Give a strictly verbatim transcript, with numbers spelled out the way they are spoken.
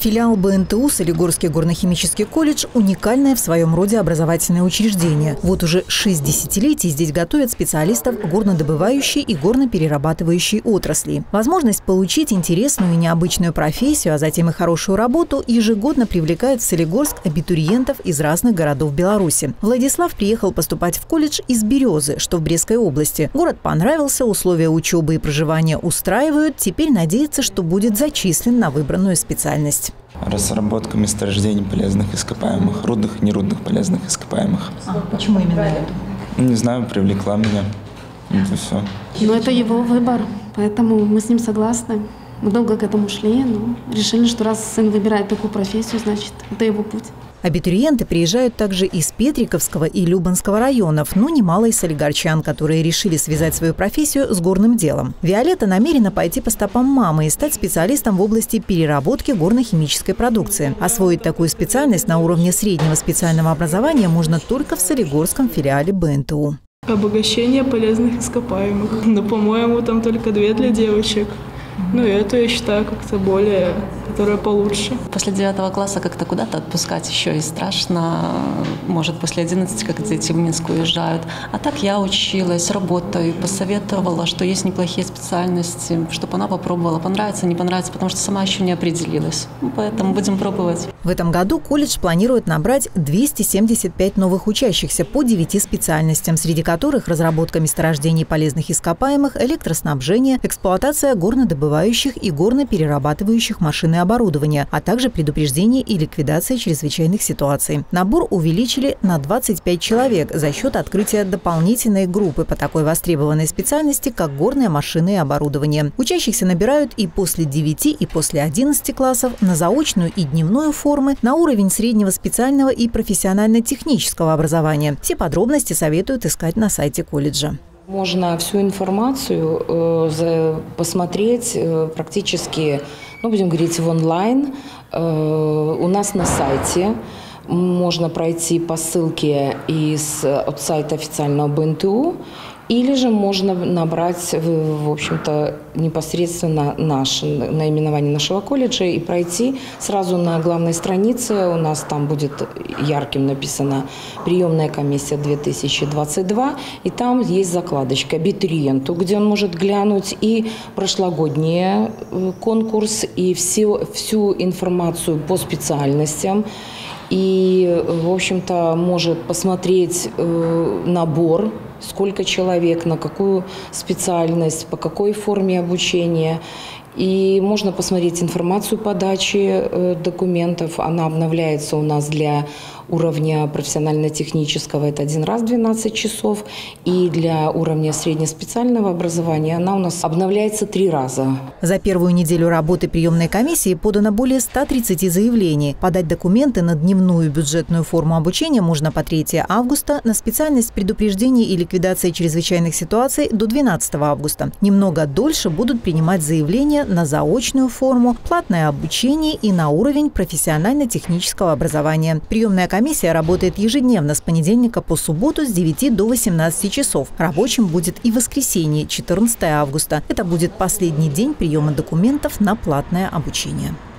Филиал бэ эн тэ у «Солигорский горно-химический колледж» – уникальное в своем роде образовательное учреждение. Вот уже шесть десятилетий здесь готовят специалистов горнодобывающей и горноперерабатывающей отрасли. Возможность получить интересную и необычную профессию, а затем и хорошую работу, ежегодно привлекает в Солигорск абитуриентов из разных городов Беларуси. Владислав приехал поступать в колледж из Березы, что в Брестской области. Город понравился, условия учебы и проживания устраивают. Теперь надеется, что будет зачислен на выбранную специальность. Разработка месторождений полезных ископаемых, рудных и нерудных полезных ископаемых. А почему именно это? Не знаю, привлекла меня. Это все. Но это его выбор, поэтому мы с ним согласны. Мы долго к этому шли, но решили, что раз сын выбирает такую профессию, значит, это его путь. Абитуриенты приезжают также из Петриковского и Любанского районов, но немало и солигарчан, которые решили связать свою профессию с горным делом. Виолетта намерена пойти по стопам мамы и стать специалистом в области переработки горно-химической продукции. Освоить такую специальность на уровне среднего специального образования можно только в Солигорском филиале бэ эн тэ у. Обогащение полезных ископаемых. Но, по-моему, там только две для девочек. Ну, и эту я считаю как-то более, которая получше. После девятого класса как-то куда-то отпускать еще и страшно. Может, после одиннадцати, как дети в Минск уезжают. А так я училась, работаю, посоветовала, что есть неплохие специальности, чтобы она попробовала. Понравится, не понравится, потому что сама еще не определилась. Поэтому будем пробовать. В этом году колледж планирует набрать двести семьдесят пять новых учащихся по девяти специальностям, среди которых разработка месторождений полезных ископаемых, электроснабжение, эксплуатация горнодобывающих и горно-перерабатывающих машин и оборудования, а также предупреждение и ликвидация чрезвычайных ситуаций. Набор увеличили на двадцать пять человек за счет открытия дополнительной группы по такой востребованной специальности, как горные машины и оборудование. Учащихся набирают и после девяти, и после одиннадцати классов на заочную и дневную формы, на уровень среднего специального и профессионально-технического образования. Все подробности советуют искать на сайте колледжа. Можно всю информацию э, посмотреть э, практически, ну, будем говорить, в онлайн. Э, у нас на сайте можно пройти по ссылке из, от сайта официального бэ эн тэ у, или же можно набрать, в общем-то, непосредственно наше наименование нашего колледжа и пройти сразу на главной странице. У нас там будет ярким написано «Приемная комиссия две тысячи двадцать два», и там есть закладочка «Абитуриенту», где он может глянуть и прошлогодний конкурс, и все, всю информацию по специальностям. И, в общем-то, может посмотреть э, набор, сколько человек, на какую специальность, по какой форме обучения. И можно посмотреть информацию подачи э, документов. Она обновляется у нас для уровня профессионально-технического, это один раз в двенадцать часов. И для уровня среднеспециального образования она у нас обновляется три раза. За первую неделю работы приемной комиссии подано более ста тридцати заявлений. Подать документы на дневную бюджетную форму обучения можно по третьего августа, на специальность предупреждения и ликвидации чрезвычайных ситуаций до двенадцатого августа. Немного дольше будут принимать заявления на заочную форму, платное обучение и на уровень профессионально-технического образования. Приемная комиссия работает ежедневно с понедельника по субботу с девяти до восемнадцати часов. Рабочим будет и воскресенье, четырнадцатого августа. Это будет последний день приема документов на платное обучение.